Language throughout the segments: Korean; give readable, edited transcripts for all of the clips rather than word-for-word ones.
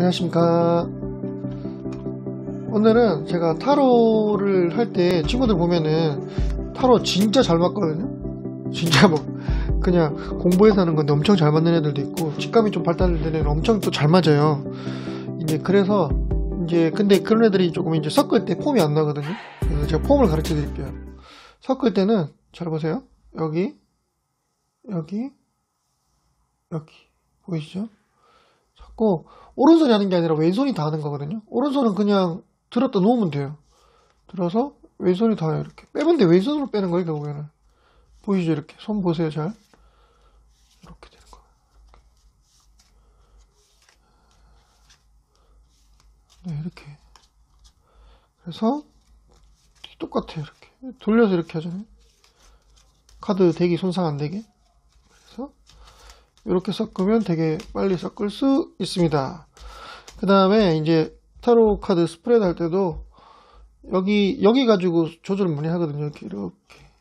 안녕하십니까. 오늘은 제가 타로를 할 때 친구들 보면은 타로 진짜 잘 맞거든요. 진짜 뭐 그냥 공부해서 하는 건데 엄청 잘 맞는 애들도 있고 직감이 좀 발달된 애는 엄청 또 잘 맞아요. 이제 그래서 이제 근데 그런 애들이 조금 이제 섞을 때 폼이 안 나거든요. 그래서 제가 폼을 가르쳐 드릴게요. 섞을 때는 잘 보세요. 여기 보이시죠? 자꾸 오른손이 하는 게 아니라 왼손이 다 하는 거거든요. 오른손은 그냥 들었다 놓으면 돼요. 들어서 왼손이 다 해요. 이렇게 빼면 돼. 왼손으로 빼는 거예요, 결국에는. 보이시죠? 이렇게. 손 보세요, 잘. 이렇게 되는 거예요. 네, 이렇게. 그래서 똑같아요, 이렇게. 돌려서 이렇게 하잖아요. 카드 대기 손상 안 되게. 그래서 이렇게 섞으면 되게 빨리 섞을 수 있습니다. 그 다음에 이제 타로 카드 스프레드 할 때도 여기 가지고 조절을 많이 하거든요. 이렇게.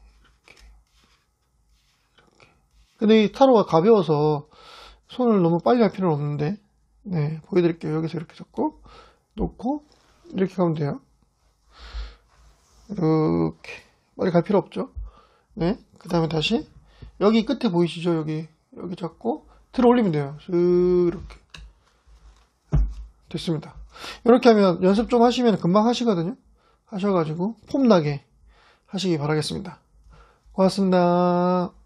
근데 이 타로가 가벼워서 손을 너무 빨리 할 필요는 없는데, 네, 보여드릴게요. 여기서 이렇게 잡고 놓고 이렇게 가면 돼요. 이렇게 빨리 갈 필요 없죠. 네, 그 다음에 다시 여기 끝에 보이시죠? 여기 잡고 들어 올리면 돼요. 이렇게 됐습니다. 이렇게 하면 연습 좀 하시면 금방 하시거든요. 하셔가지고 폼나게 하시기 바라겠습니다. 고맙습니다.